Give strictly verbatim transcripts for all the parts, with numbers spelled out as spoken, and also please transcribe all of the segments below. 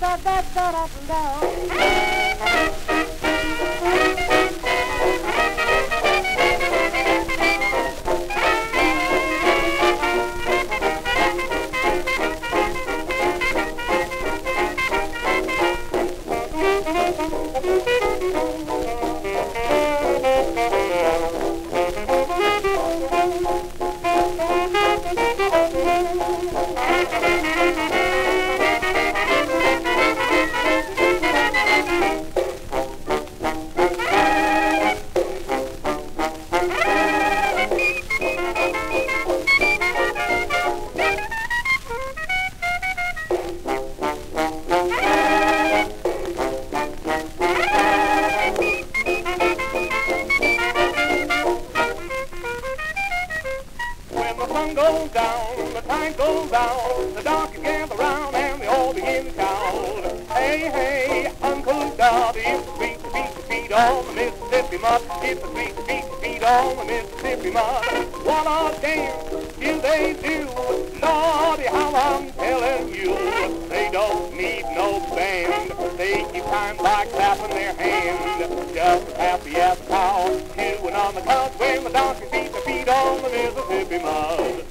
Goes down, the time goes out, the darkies gather round and they all begin to shout. Hey, hey, Uncle Dot, it's the sweet, sweet, sweet on the Mississippi mud. It's the sweet, sweet, sweet on the Mississippi mud. What a dance do they do? Lordy, how I'm telling you. They don't need no band. They keep time by clapping their hands. Just as happy as a cow, chewing on the cud when the donkeys beat their feet on the Mississippi mud.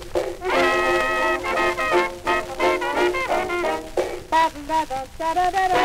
Da da da da da.